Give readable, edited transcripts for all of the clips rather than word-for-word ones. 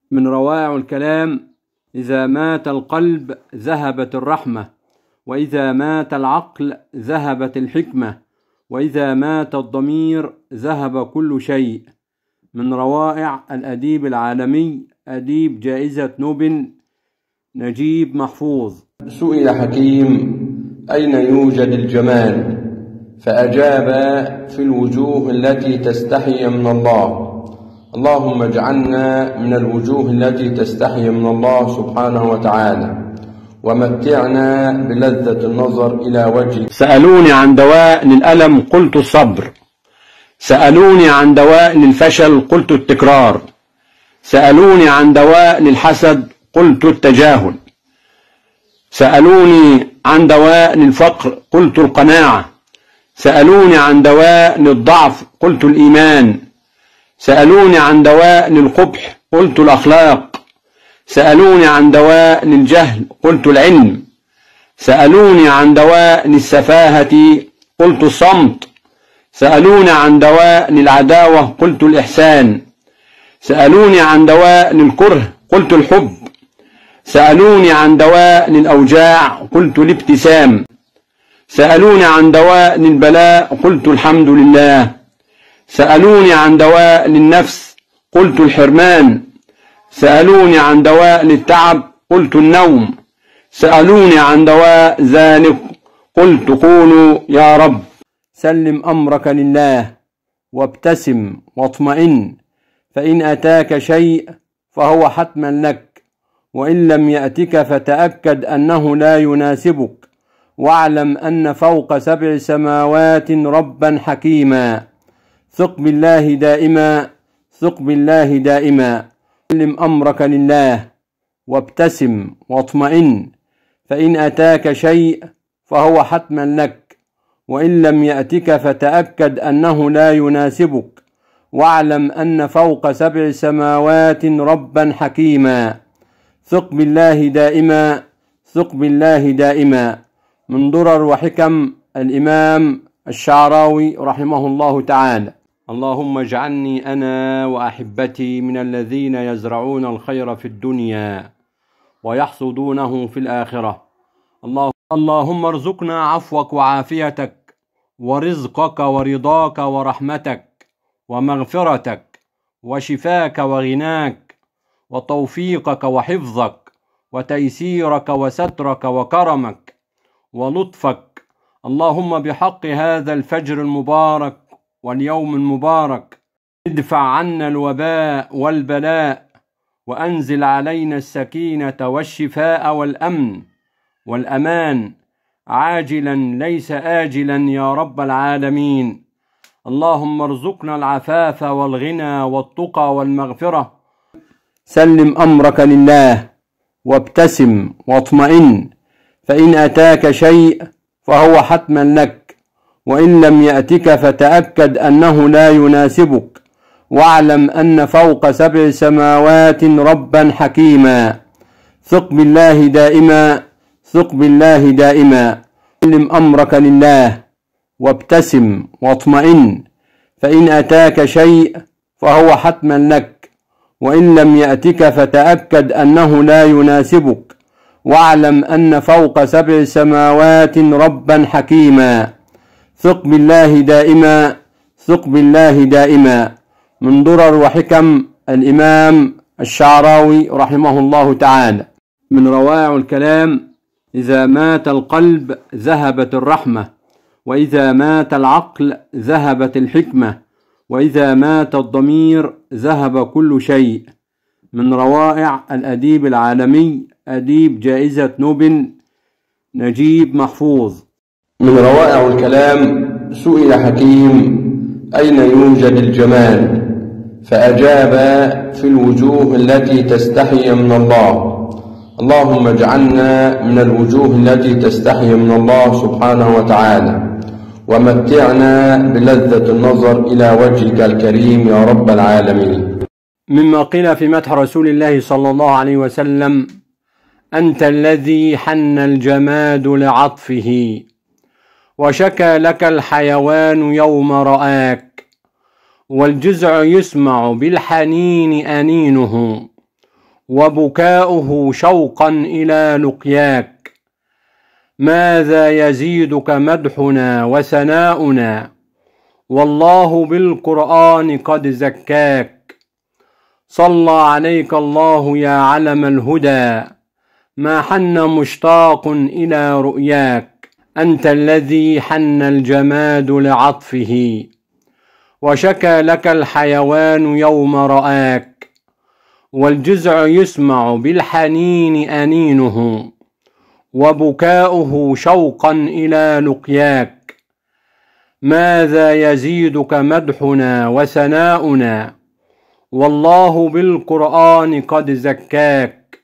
من روائع الكلام: إذا مات القلب ذهبت الرحمة، وإذا مات العقل ذهبت الحكمة، وإذا مات الضمير ذهب كل شيء. من روائع الأديب العالمي أديب جائزة نوبل نجيب محفوظ. سئل حكيم: أين يوجد الجمال؟ فأجاب: في الوجوه التي تستحي من الله. اللهم اجعلنا من الوجوه التي تستحي من الله سبحانه وتعالى، ومتعنا بلذة النظر إلى وجهك. سألوني عن دواء للألم قلت الصبر، سألوني عن دواء للفشل قلت التكرار، سألوني عن دواء للحسد قلت التجاهل، سألوني عن دواء للفقر قلت القناعة، سألوني عن دواء للضعف قلت الإيمان، سألوني عن دواء للقبح قلت الأخلاق، سألوني عن دواء للجهل قلت العلم، سألوني عن دواء للسفاهة قلت الصمت، سألوني عن دواء للعداوة قلت الإحسان، سألوني عن دواء للكره قلت الحب، سألوني عن دواء للأوجاع قلت الابتسام، سألوني عن دواء للبلاء قلت الحمد لله، سألوني عن دواء للنفس قلت الحرمان، سألوني عن دواء للتعب قلت النوم، سألوني عن دواء ذلك قلت قولوا يا رب. سلم أمرك لله وابتسم واطمئن، فإن أتاك شيء فهو حتما لك، وإن لم يأتك فتأكد أنه لا يناسبك، واعلم أن فوق 7 سماوات ربا حكيما. ثق بالله دائما، ثق بالله دائما. سلم أمرك لله وابتسم واطمئن، فإن أتاك شيء فهو حتما لك، وإن لم يأتك فتأكد أنه لا يناسبك، واعلم أن فوق 7 سماوات ربا حكيما. ثق بالله دائما، ثق بالله دائما. من درر وحكم الإمام الشعراوي رحمه الله تعالى. اللهم اجعلني أنا وأحبتي من الذين يزرعون الخير في الدنيا ويحصدونه في الآخرة. اللهم ارزقنا عفوك وعافيتك ورزقك ورضاك ورحمتك ومغفرتك وشفاك وغناك وتوفيقك وحفظك وتيسيرك وسترك وكرمك ولطفك. اللهم بحق هذا الفجر المبارك واليوم المبارك ادفع عنا الوباء والبلاء، وأنزل علينا السكينة والشفاء والأمن والأمان عاجلا ليس آجلا يا رب العالمين. اللهم ارزقنا العفاف والغنى والتقى والمغفرة. سلم أمرك لله وابتسم واطمئن، فإن أتاك شيء فهو حتما لك، وإن لم يأتك فتأكد أنه لا يناسبك، واعلم أن فوق 7 سماوات ربا حكيما. ثق بالله دائما، ثق بالله دائما. سلم أمرك لله وابتسم واطمئن، فإن أتاك شيء فهو حتما لك، وإن لم يأتك فتأكد أنه لا يناسبك، واعلم أن فوق 7 سماوات ربا حكيما. ثق بالله دائما، ثق بالله دائما. من درر وحكم الإمام الشعراوي رحمه الله تعالى. من روائع الكلام: إذا مات القلب ذهبت الرحمة، وإذا مات العقل ذهبت الحكمة، وإذا مات الضمير ذهب كل شيء. من روائع الأديب العالمي أديب جائزة نوبل نجيب محفوظ. من روائع الكلام: سئل حكيم: أين يوجد الجمال؟ فأجاب: في الوجوه التي تستحي من الله. اللهم اجعلنا من الوجوه التي تستحي من الله سبحانه وتعالى، ومتعنا بلذة النظر إلى وجهك الكريم يا رب العالمين. مما قيل في مدح رسول الله صلى الله عليه وسلم: أنت الذي حن الجماد لعطفه، وشكى لك الحيوان يوم رآك، والجزع يسمع بالحنين أنينه، وبكاؤه شوقا إلى لقياك. ماذا يزيدك مدحنا وثناؤنا، والله بالقرآن قد زكاك. صلى عليك الله يا علم الهدى، ما حن مشتاق إلى رؤياك. أنت الذي حن الجماد لعطفه، وشكى لك الحيوان يوم رآك. والجزع يسمع بالحنين أنينه، وبكاؤه شوقا إلى لقياك. ماذا يزيدك مدحنا وثناؤنا، والله بالقرآن قد زكاك.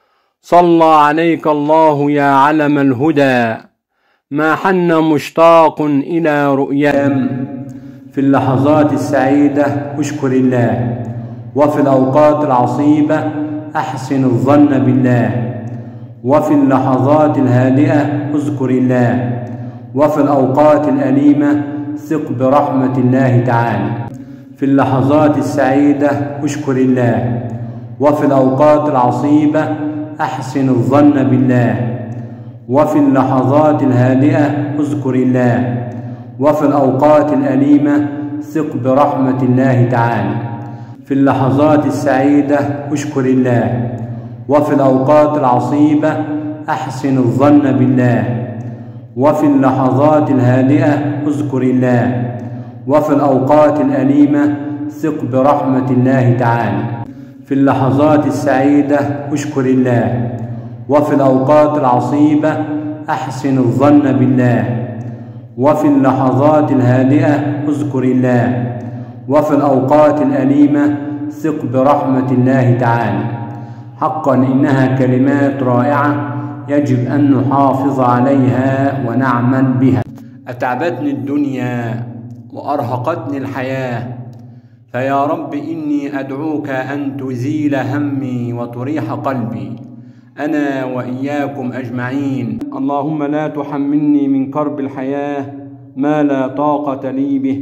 صلى عليك الله يا علم الهدى، ما حن مشتاق إلى رؤياك. في اللحظات السعيدة اشكر الله، وفي الأوقات العصيبة أحسن الظن بالله، وفي اللحظات الهادئة اذكر الله، وفي الأوقات الأليمة ثق برحمة الله تعالى. في اللحظات السعيدة اشكر الله، وفي الأوقات العصيبة أحسن الظن بالله، وفي اللحظات الهادئة اذكر الله، وفي الأوقات الأليمة ثق برحمة الله تعالى. في اللحظات السعيدة اشكر الله، وفي الأوقات العصيبة أحسن الظن بالله، وفي اللحظات الهادئة اذكر الله، وفي الأوقات الأليمة ثق برحمة الله تعالى. في اللحظات السعيدة اشكر الله، وفي الأوقات العصيبة أحسن الظن بالله، وفي اللحظات الهادئة اذكر الله، وفي الأوقات الأليمة ثق برحمة الله تعالى. حقا إنها كلمات رائعة يجب أن نحافظ عليها ونعمل بها. أتعبتني الدنيا وأرهقتني الحياة، فيا رب إني أدعوك أن تزيل همي وتريح قلبي، أنا وإياكم أجمعين. اللهم لا تحملني من كرب الحياة ما لا طاقة لي به،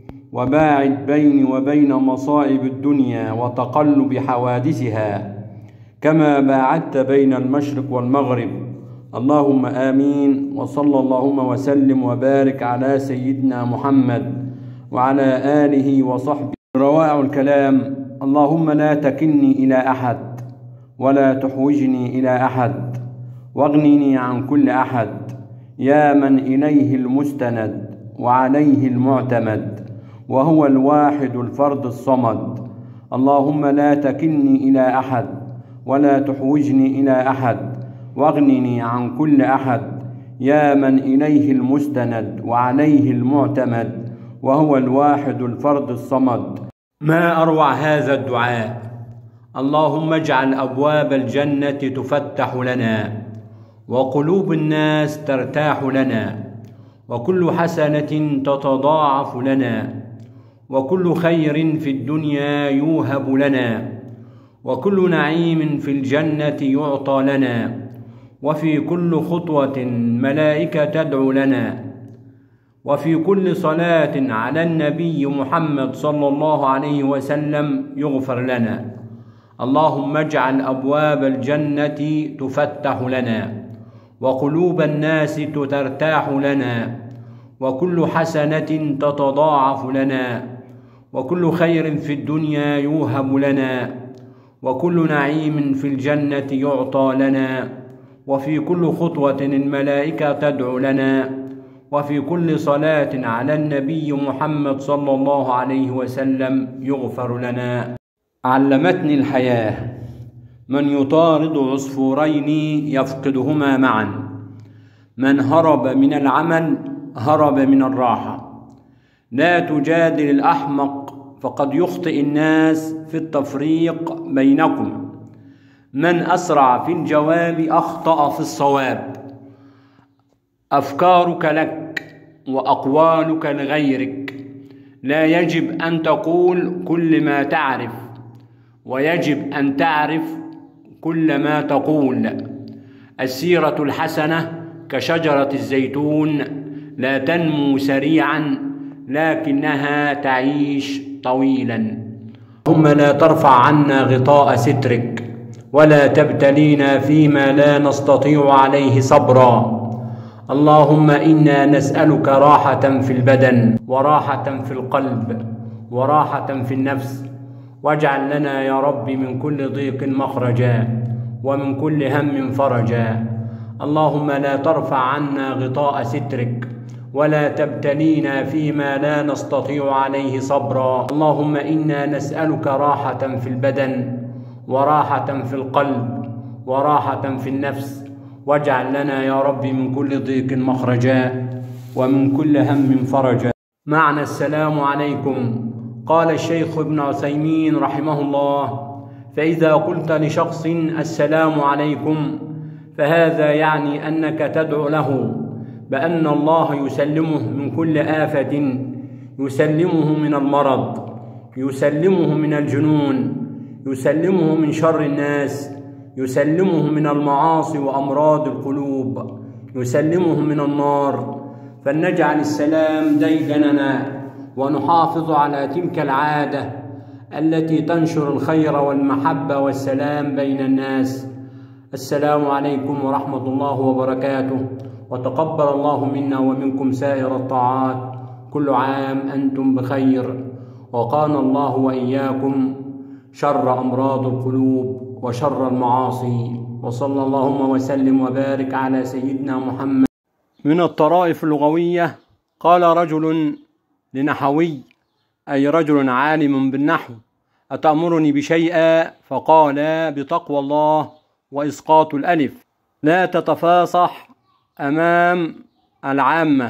وباعد بيني وبين مصائب الدنيا وتقلب حوادثها كما باعدت بين المشرق والمغرب. اللهم آمين. وصلى اللهم وسلم وبارك على سيدنا محمد وعلى آله وصحبه. روائع الكلام: اللهم لا تكلني إلى أحد، ولا تحوجني إلى أحد، واغنني عن كل أحد، يا من إليه المستند وعليه المعتمد، وهو الواحد الفرد الصمد. اللهم لا تكلني إلى أحد، ولا تحوجني إلى أحد، واغنني عن كل أحد، يا من إليه المستند وعليه المعتمد، وهو الواحد الفرد الصمد. ما أروع هذا الدعاء: اللهم اجعل أبواب الجنة تفتح لنا، وقلوب الناس ترتاح لنا، وكل حسنة تتضاعف لنا، وكل خير في الدنيا يوهب لنا، وكل نعيم في الجنة يعطى لنا، وفي كل خطوة ملائكة تدعو لنا، وفي كل صلاة على النبي محمد صلى الله عليه وسلم يغفر لنا. اللهم اجعل أبواب الجنة تفتح لنا، وقلوب الناس ترتاح لنا، وكل حسنة تتضاعف لنا، وكل خير في الدنيا يوهب لنا، وكل نعيم في الجنة يعطى لنا، وفي كل خطوة الملائكة تدعو لنا، وفي كل صلاة على النبي محمد صلى الله عليه وسلم يغفر لنا. علمتني الحياة من يطارد عصفورين يفقدهما معا، من هرب من العمل هرب من الراحة. لا تجادل الأحمق فقد يخطئ الناس في التفريق بينكم، من أسرع في الجواب أخطأ في الصواب. أفكارك لك وأقوالك لغيرك، لا يجب أن تقول كل ما تعرف، ويجب أن تعرف كل ما تقول. السيرة الحسنة كشجرة الزيتون، لا تنمو سريعا لكنها تعيش طويلا. اللهم لا ترفع عنا غطاء سترك، ولا تبتلينا فيما لا نستطيع عليه صبرا. اللهم إنا نسألك راحة في البدن وراحة في القلب وراحة في النفس، واجعل لنا يا رب من كل ضيق مخرجا ومن كل هم فرجا. اللهم لا ترفع عنا غطاء سترك ولا تبتلينا فيما لا نستطيع عليه صبرا. اللهم إنا نسألك راحة في البدن وراحة في القلب وراحة في النفس، واجعل لنا يا رب من كل ضيق مخرجا ومن كل هم فرجا. معنى السلام عليكم. قال الشيخ ابن عثيمين رحمه الله: فإذا قلت لشخص السلام عليكم فهذا يعني أنك تدعو له بأن الله يسلمه من كل آفة، يسلمه من المرض، يسلمه من الجنون، يسلمه من شر الناس، يسلمه من المعاصي وأمراض القلوب، يسلمه من النار. فلنجعل السلام ديدننا ونحافظ على تلك العادة التي تنشر الخير والمحبة والسلام بين الناس. السلام عليكم ورحمة الله وبركاته، وتقبل الله منا ومنكم سائر الطاعات. كل عام أنتم بخير، وقانا الله وإياكم شر أمراض القلوب وشر المعاصي، وصلى اللهم وسلم وبارك على سيدنا محمد. من الطرائف اللغوية: قال رجل لنحوي، أي رجل عالم بالنحو: أتأمرني بشيء؟ فقال: بتقوى الله وإسقاط الألف. لا تتفاصح أمام العامة.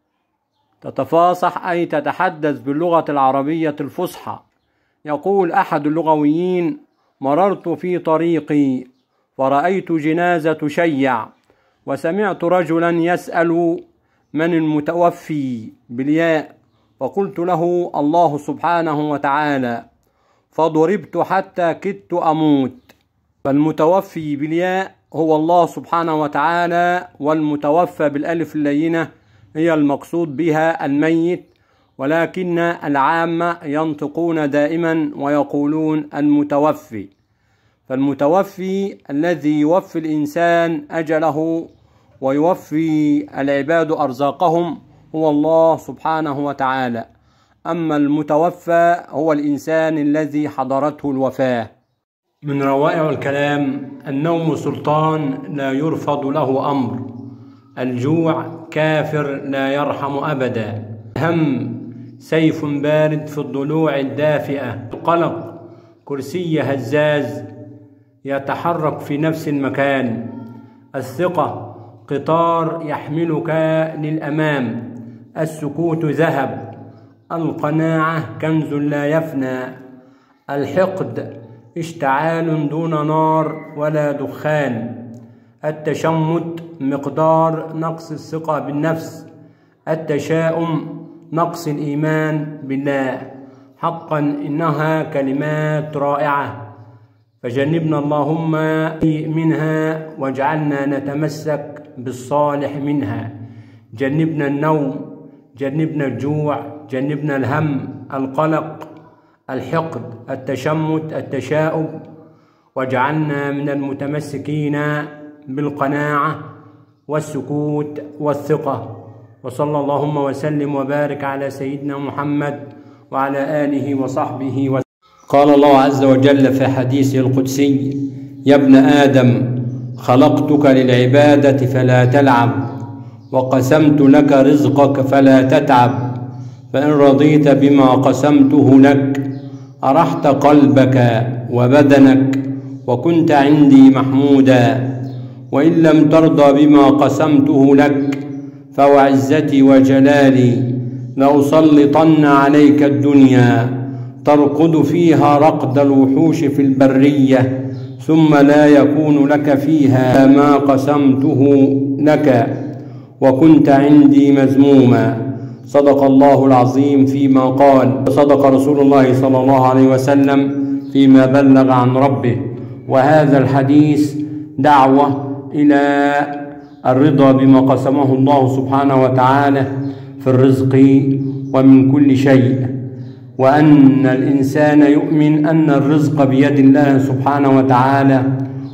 تتفاصح أي تتحدث باللغة العربية الفصحى. يقول أحد اللغويين: مررت في طريقي فرأيت جنازة شيع، وسمعت رجلا يسأل: من المتوفي؟ بالياء، فقلت له: الله سبحانه وتعالى، فضربت حتى كدت أموت. فالمتوفي بالياء هو الله سبحانه وتعالى، والمتوفى بالألف اللينة هي المقصود بها الميت، ولكن العامة ينطقون دائما ويقولون المتوفي. فالمتوفي الذي يوفي الإنسان أجله ويوفي العباد أرزاقهم هو الله سبحانه وتعالى، أما المتوفى هو الإنسان الذي حضرته الوفاة. من روائع الكلام: النوم سلطان لا يرفض له أمر، الجوع كافر لا يرحم أبدا، هم سيف بارد في الضلوع الدافئة، القلق كرسي هزاز يتحرك في نفس المكان، الثقة قطار يحملك للأمام، السكوت ذهب، القناعة كنز لا يفنى، الحقد اشتعال دون نار ولا دخان، التشمت مقدار نقص الثقة بالنفس، التشاؤم نقص الإيمان بالله. حقا إنها كلمات رائعة، فجنبنا اللهم منها واجعلنا نتمسك بالصالح منها. جنبنا النوم، جنبنا الجوع، جنبنا الهم، القلق، الحقد، التشمت، التشاؤم، واجعلنا من المتمسكين بالقناعة والسكوت والثقة. وصلى اللهم وسلم وبارك على سيدنا محمد وعلى آله وصحبه وسلم. قال الله عز وجل في حديثه القدسي: يا ابن آدم خلقتك للعبادة فلا تلعب، وقسمت لك رزقك فلا تتعب، فإن رضيت بما قسمته لك أرحت قلبك وبدنك وكنت عندي محمودا، وإن لم ترضى بما قسمته لك فوعزتي وجلالي لأسلطن عليك الدنيا ترقد فيها رقد الوحوش في البرية، ثم لا يكون لك فيها ما قسمته لك وكنت عندي مذموما. صدق الله العظيم فيما قال، وصدق رسول الله صلى الله عليه وسلم فيما بلغ عن ربه. وهذا الحديث دعوة إلى الرضا بما قسمه الله سبحانه وتعالى في الرزق ومن كل شيء، وأن الإنسان يؤمن أن الرزق بيد الله سبحانه وتعالى،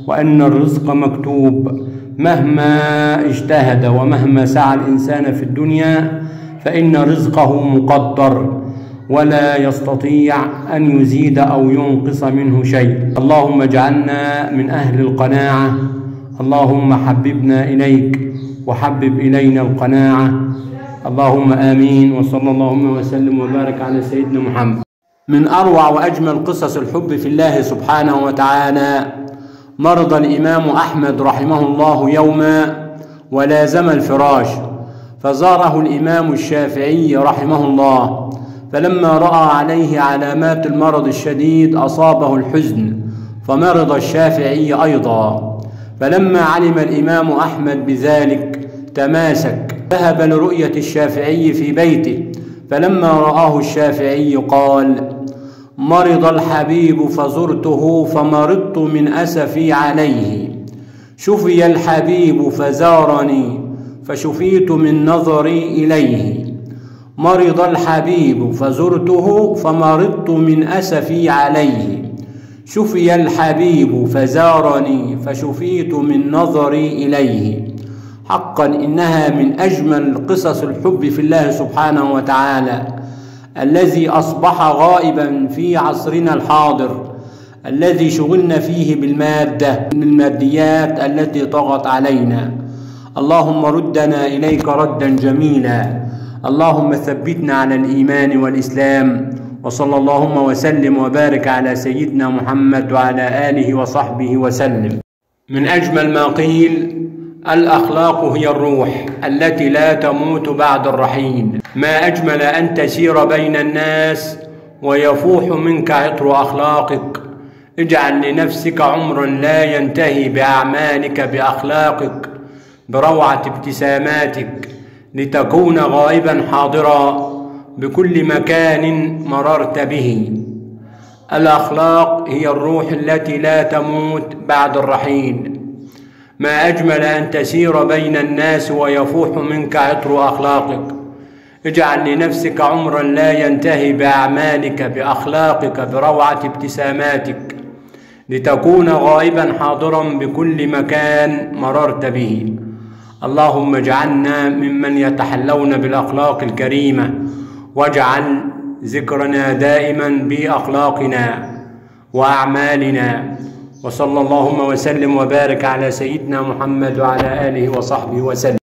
وأن الرزق مكتوب. مهما اجتهد ومهما سعى الإنسان في الدنيا فإن رزقه مقدر، ولا يستطيع أن يزيد أو ينقص منه شيء. اللهم اجعلنا من أهل القناعة. اللهم حببنا إليك وحبب إلينا القناعة. اللهم آمين. وصلى اللهم وسلم وبارك على سيدنا محمد. من أروع وأجمل قصص الحب في الله سبحانه وتعالى مرض الإمام أحمد رحمه الله يوما ولازم الفراش، فزاره الإمام الشافعي رحمه الله، فلما رأى عليه علامات المرض الشديد أصابه الحزن، فمرض الشافعي أيضا. فلما علم الإمام أحمد بذلك تماسك، ذهب لرؤية الشافعي في بيته، فلما رآه الشافعي قال: مرض الحبيب فزرته فمرضت من أسفي عليه، شفي الحبيب فزارني فشفيت من نظري إليه. مرض الحبيب فزرته فمرضت من أسفي عليه، شفي الحبيب فزارني فشفيت من نظري إليه. حقا إنها من أجمل قصص الحب في الله سبحانه وتعالى، الذي أصبح غائبا في عصرنا الحاضر، الذي شغلنا فيه بالماديات التي طغت علينا. اللهم ردنا إليك ردا جميلا. اللهم ثبتنا على الإيمان والإسلام. وصلى اللهم وسلم وبارك على سيدنا محمد وعلى آله وصحبه وسلم. من أجمل ما قيل: الأخلاق هي الروح التي لا تموت بعد الرحيل. ما أجمل أن تسير بين الناس ويفوح منك عطر أخلاقك. اجعل لنفسك عمرا لا ينتهي بأعمالك بأخلاقك، بروعة ابتساماتك، لتكون غائبا حاضرا بكل مكان مررت به. الأخلاق هي الروح التي لا تموت بعد الرحيل. ما أجمل أن تسير بين الناس ويفوح منك عطر أخلاقك. اجعل لنفسك عمرا لا ينتهي بأعمالك بأخلاقك، بروعة ابتساماتك، لتكون غائبا حاضرا بكل مكان مررت به. اللهم اجعلنا ممن يتحلون بالأخلاق الكريمة، واجعل ذكرنا دائما بأخلاقنا وأعمالنا. وصلى اللهم وسلم وبارك على سيدنا محمد وعلى آله وصحبه وسلم.